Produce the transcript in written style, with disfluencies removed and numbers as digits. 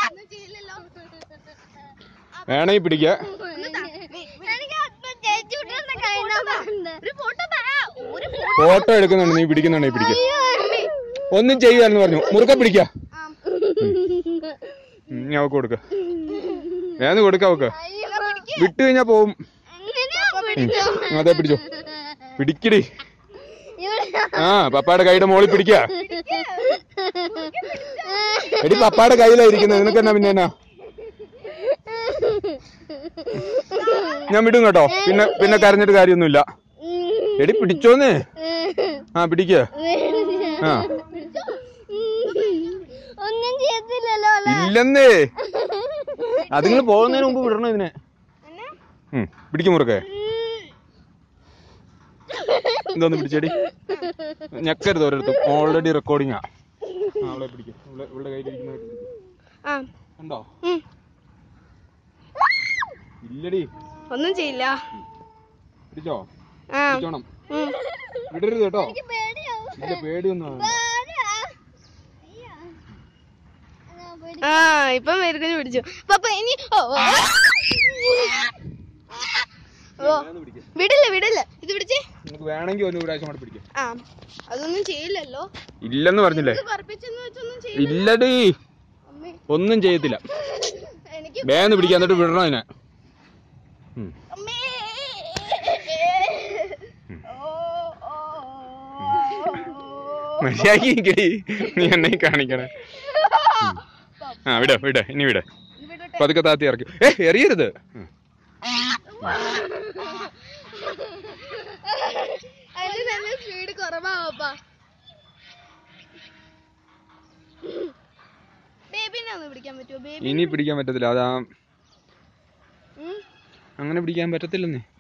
വേണമെങ്കിൽ പിടിക്ക. ഫോട്ടോ എടുക്കുന്നുണ്ട്, നീ പിടിക്കുന്നുണ്ടെങ്കിൽ പിടിക്ക. ഒന്നും ചെയ്യാന്ന് പറഞ്ഞു. മുറുക്ക പിടിക്ക. ഇനി അവക്ക് കൊടുക്ക. വേന്ന് കൊടുക്ക അവക്ക്. വിട്ടു കഴിഞ്ഞാ പോവും. അതെ പിടിച്ചോ. പിടിക്കടി. ആ പപ്പായുടെ കൈയുടെ മോളിൽ പിടിക്ക. എടി പപ്പായുടെ കയ്യിലായിരിക്കുന്നത്. നിനക്ക് എന്നാ പിന്നെ എന്നാ? ഞാൻ വിടും കേട്ടോ. പിന്നെ കരഞ്ഞിട്ട് കാര്യമൊന്നുമില്ല. എടി പിടിച്ചോന്ന്. ആ പിടിക്ക. ആ ഇല്ലെന്നേ. അതുങ്ങൾ പോകുന്നതിന് മുമ്പ് വിടണം ഇതിനെ. പിടിക്കും മുറുക്കെ. എന്തോന്ന് പിടിച്ചേടി. ഞെക്കരുത് ഓരോരുത്തും. ഓൾറെഡി റെക്കോർഡിങ്ങാ. അവളെ പിടിക്കും. ഇവളുടെ കയ്യിലിരിക്കുന്ന കണ്ടോ? ഇല്ലടി ഒന്നും ചെയ്യില്ല. പിടിച്ചോ. പിടിച്ചോണം. വിടരുത് കേട്ടോ. ഇല്ല പേടിയൊന്നും. ആ ഇപ്പം മെരുക്കിന് പിടിച്ചു. പപ്പ ഇനി വിടില്ല വിടില്ല. ഇത് പിടിച്ചേ. നിനക്ക് വേണമെങ്കിൽ ഒന്ന് പ്രാവശ്യം കൂടെ പിടിക്കാം. ആ അതൊന്നും ചെയ്യില്ലല്ലോ. ഇല്ലെന്ന് പറഞ്ഞില്ലേ? ഇല്ലടി ഒന്നും ചെയ്യത്തില്ല. വേഗം പിടിക്കാൻ എന്നിട്ട് വിടണം അതിനെ. മര്യാദക്ക് നീ എന്നെ കാണിക്കണേ. ആ വിട വിട. ഇനി വിട. പതുക്കെ താത്തി ഇറക്കി. എറിയരുത്. സ്പീഡ് കുറവാപ്പാ. ബേബിനെ ഒന്ന് പിടിക്കാൻ പറ്റുമോ? ഇനി പിടിക്കാൻ പറ്റത്തില്ല. അതാ അങ്ങനെ പിടിക്കാൻ പറ്റത്തില്ലെന്നേ.